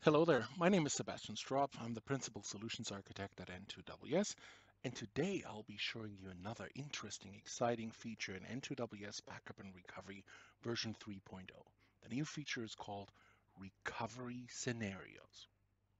Hello there, my name is Sebastian Straub. I'm the Principal Solutions Architect at N2WS, and today I'll be showing you another interesting, exciting feature in N2WS Backup and Recovery version 3.0. The new feature is called Recovery Scenarios.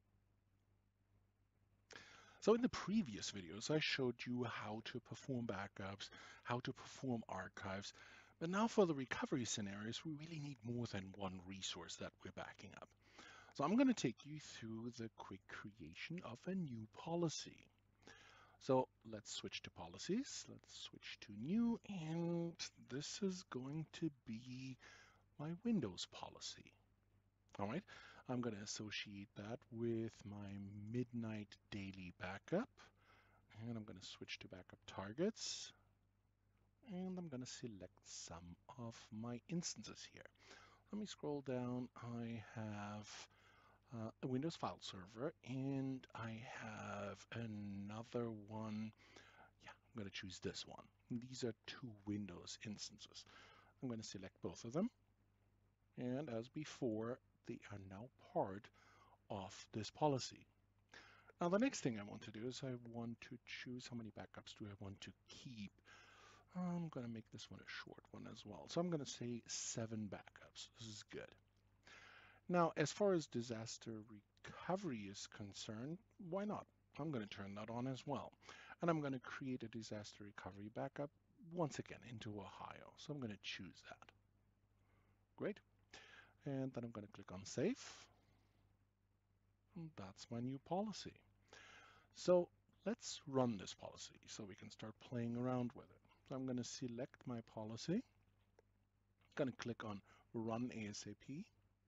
So in the previous videos, I showed you how to perform backups, how to perform archives, but now for the recovery scenarios, we really need more than one resource that we're backing up. So I'm going to take you through the quick creation of a new policy. So let's switch to policies. Let's switch to new, and this is going to be my Windows policy. All right, I'm going to associate that with my midnight daily backup, and I'm going to switch to backup targets, and I'm going to select some of my instances here. Let me scroll down. I have a Windows file server, and I have another one. Yeah, I'm going to choose this one. These are two Windows instances. I'm going to select both of them, and as before, they are now part of this policy. Now, the next thing I want to do is I want to choose how many backups do I want to keep. I'm going to make this one a short one as well. So I'm going to say 7 backups. This is good. Now, as far as disaster recovery is concerned, why not? I'm going to turn that on as well. And I'm going to create a disaster recovery backup once again into Ohio. So I'm going to choose that. Great. And then I'm going to click on Save. And that's my new policy. So let's run this policy so we can start playing around with it. So I'm going to select my policy. I'm going to click on Run ASAP.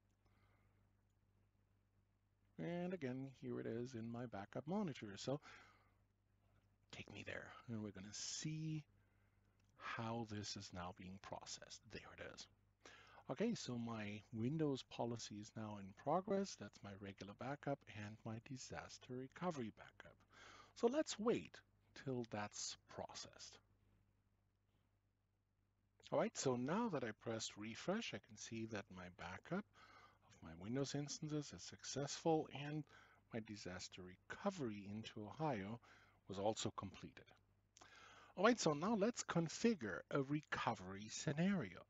And again, here it is in my backup monitor. So take me there, and we're going to see how this is now being processed. There it is. Okay, so my Windows policy is now in progress. That's my regular backup and my disaster recovery backup. So let's wait till that's processed. All right, so now that I pressed refresh, I can see that my backup of my Windows instances is successful, and my disaster recovery into Ohio was also completed. All right, so now let's configure a recovery scenario.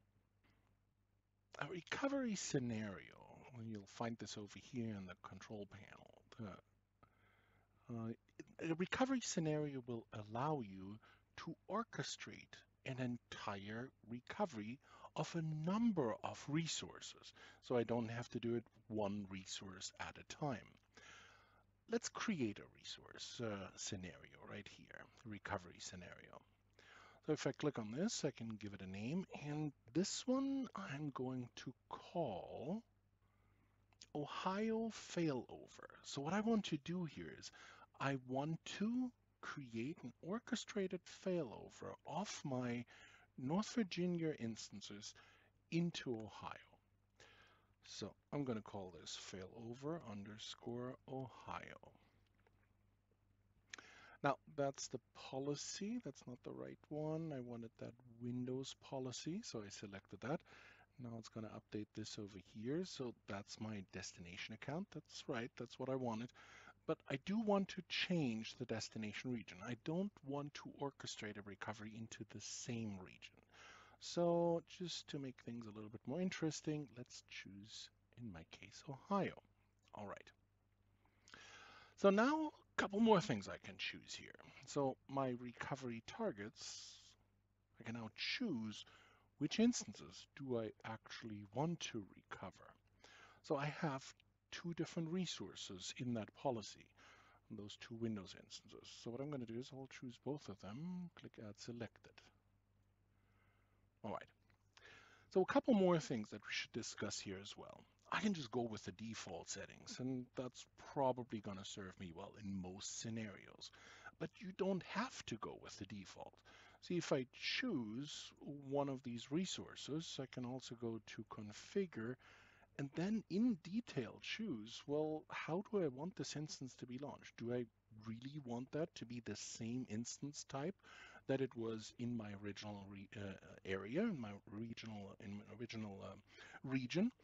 A recovery scenario, you'll find this over here in the control panel. A recovery scenario will allow you to orchestrate an entire recovery of a number of resources. So I don't have to do it one resource at a time. Let's create a resource scenario right here, recovery scenario. So if I click on this, I can give it a name, and this one I'm going to call Ohio failover. So what I want to do here is I want to create an orchestrated failover of my North Virginia instances into Ohio. So I'm going to call this failover underscore Ohio. Now that's the policy. That's not the right one. I wanted that Windows policy, so I selected that. Now it's going to update this over here. So that's my destination account. That's right. That's what I wanted. But I do want to change the destination region. I don't want to orchestrate a recovery into the same region. So just to make things a little bit more interesting, let's choose, in my case, Ohio. All right. So now a couple more things I can choose here. So my recovery targets, I can now choose which instances do I actually want to recover. So I have 2 different resources in that policy, those 2 Windows instances. So what I'm going to do is I'll choose both of them, click Add Selected. All right. So a couple more things that we should discuss here as well. I can just go with the default settings, and that's probably going to serve me well in most scenarios. But you don't have to go with the default. See, if I choose one of these resources, I can also go to Configure and then in detail choose, well, how do I want this instance to be launched? Do I really want that to be the same instance type that it was in my original area, in my original region?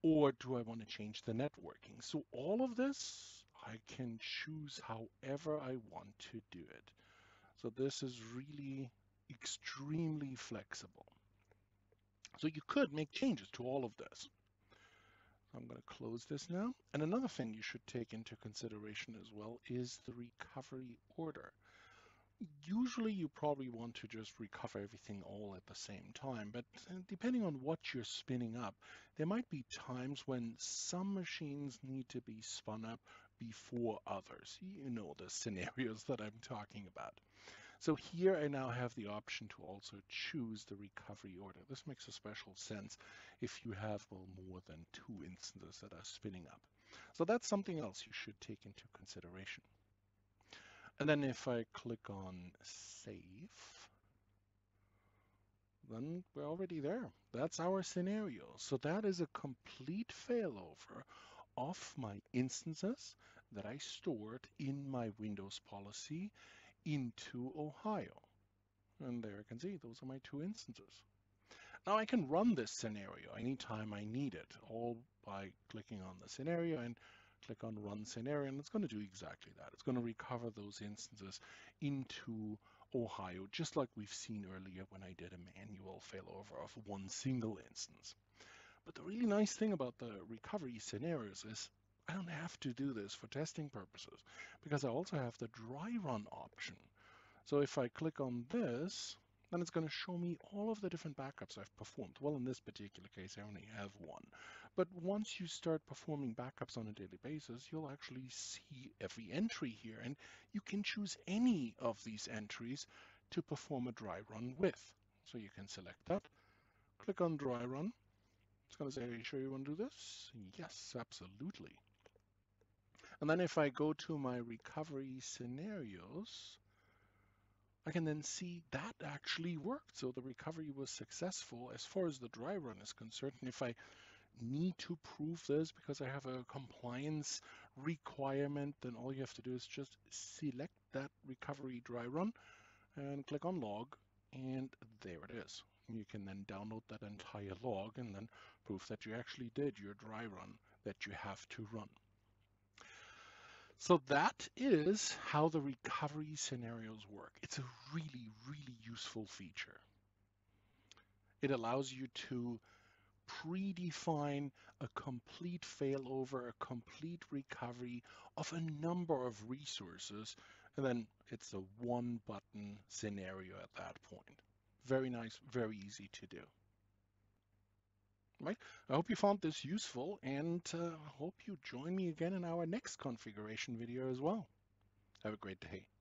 Or do I want to change the networking? So all of this, I can choose however I want to do it. So this is really extremely flexible. So you could make changes to all of this. I'm going to close this now. And another thing you should take into consideration as well is the recovery order. Usually you probably want to just recover everything all at the same time, but depending on what you're spinning up, there might be times when some machines need to be spun up before others. You know the scenarios that I'm talking about. So here I now have the option to also choose the recovery order. This makes a special sense if you have, well, more than 2 instances that are spinning up. So that's something else you should take into consideration. And then if I click on Save, then we're already there. That's our scenario. So that is a complete failover of my instances that I stored in my Windows policy into Ohio. And there I can see those are my 2 instances. Now I can run this scenario anytime I need it, all by clicking on the scenario and click on Run Scenario, and it's going to do exactly that. It's going to recover those instances into Ohio, just like we've seen earlier when I did a manual failover of one single instance. But the really nice thing about the recovery scenarios is I don't have to do this for testing purposes because I also have the dry run option. So if I click on this, then it's going to show me all of the different backups I've performed. Well, in this particular case, I only have one. But once you start performing backups on a daily basis, you'll actually see every entry here, and you can choose any of these entries to perform a dry run with. So you can select that, click on dry run. It's going to say, are you sure you want to do this? Yes, absolutely. And then if I go to my recovery scenarios, I can then see that actually worked. So the recovery was successful as far as the dry run is concerned. And if I need to prove this because I have a compliance requirement, then all you have to do is just select that recovery dry run and click on log, and there it is. You can then download that entire log and then prove that you actually did your dry run that you have to run. So that is how the recovery scenarios work. It's a really, really useful feature. It allows you to predefine a complete failover, a complete recovery of a number of resources, and then it's a one-button scenario at that point. Very nice, very easy to do. Right? I hope you found this useful, and hope you join me again in our next configuration video as well. Have a great day.